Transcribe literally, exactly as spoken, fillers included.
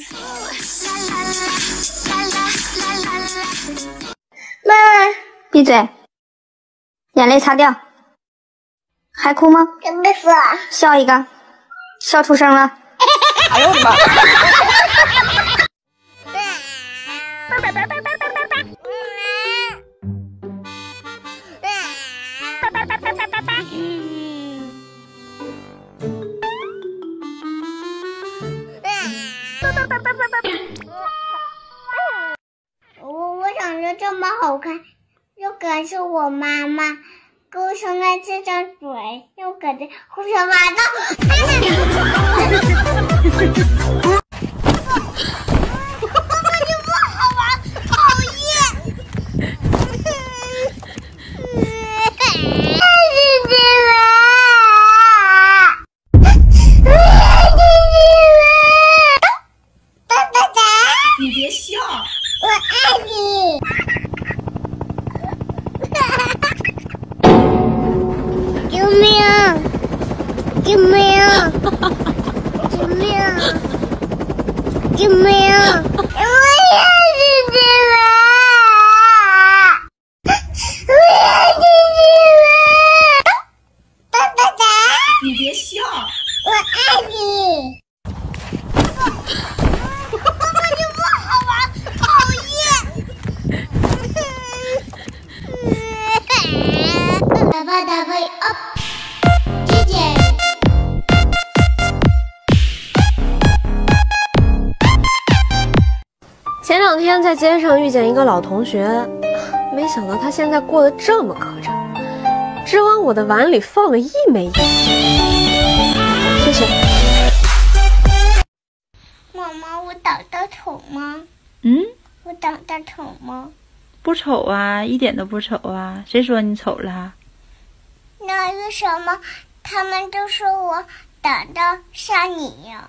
妹儿，闭嘴，眼泪擦掉。还哭吗？ 没死。 笑一个，笑出声了。 哎呦我的妈！ 我我长得这么好看，又可是我妈妈给我生了这张嘴，又可是胡说八道。根本就不好玩，讨厌！ 你别笑， 我爱你。救命！救命！救命！救命！我要是这个，我要是这个，爸爸爸， 你别笑， 我爱你。根本就不好玩，讨厌！打吧打吧 up， 姐姐。 前两天在街上遇见一个老同学，没想到他现在过得这么磕碜，只往我的碗里放了一枚盐。谢谢。 妈妈，我长得丑吗？ 嗯， 我长得丑吗？ 不丑啊，一点都不丑啊！谁说你丑了？ 那为什么他们都说我长得像你呀？